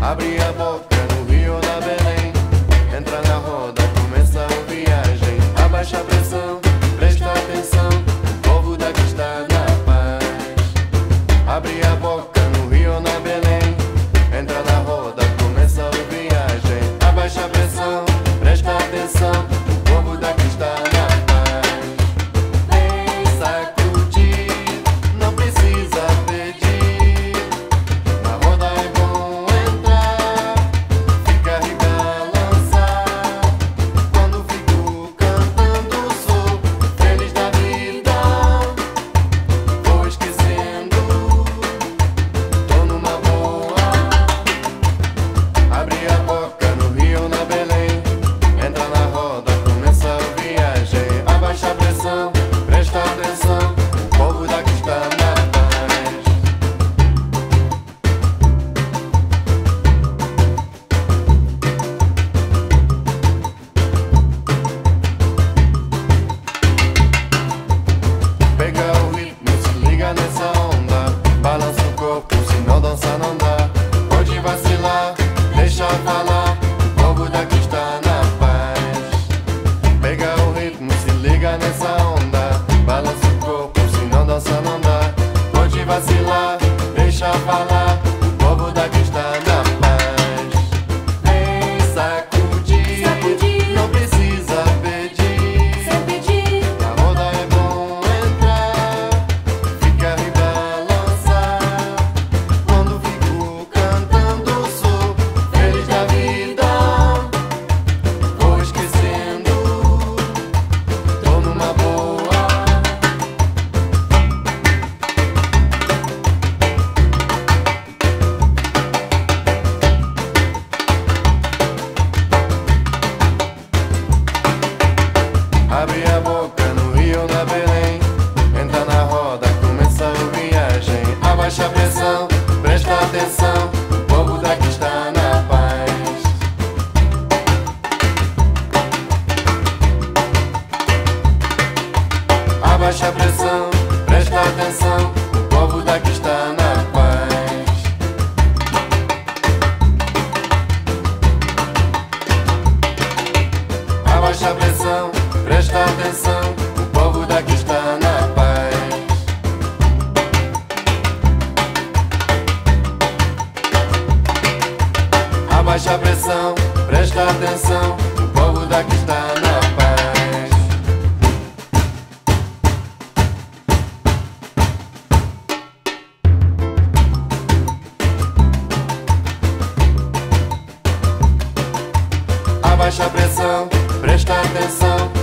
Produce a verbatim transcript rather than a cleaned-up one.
Abre a boca no Rio ou na Belém, entra na roda, começa a viagem. Abaixa a pressão, presta atenção, o povo daqui está na paz. Abre a boca no Rio ou na Belém, entra na roda, começa a viagem. Abaixa a pressão, presta atenção, o povo daqui está na paz. Vem sacudir, não precisa pedir. Na roda é bom entrar, ficar e balançar. Quando fico cantando sou feliz da vida. Vou esquecendo, tô numa boa. Abre a boca no Rio ou na Belém, entra na roda, começa a viagem. Abaixa a pressão, presta atenção, o povo daqui está na paz. Pega o ritmo, se liga nessa onda, balança o corpo, senão dança não dá. Pode vacilar, deixa falar, o povo daqui está na paz. Pega o ritmo, se liga nessa onda, balança o corpo, senão dança não dá. Pode vacilar, deixa falar, o povo daqui está na paz. Vem sacudir, Sacudir. não precisa pedir. Sem pedir, Na roda é bom entrar, ficar e balançar. Quando fico cantando sou feliz da vida. Vou esquecendo, tô numa boa. Abre a boca no Rio ou na Belém, entra na roda, começa a viagem. Abaixa a pressão, presta atenção, o povo daqui está na paz. Abaixa a pressão, presta atenção, o povo daqui está na paz. Abaixa a pressão, presta atenção, o povo daqui está na paz. Abaixa a pressão, presta atenção, o povo daqui está na paz. Abaixa a pressão, presta atenção,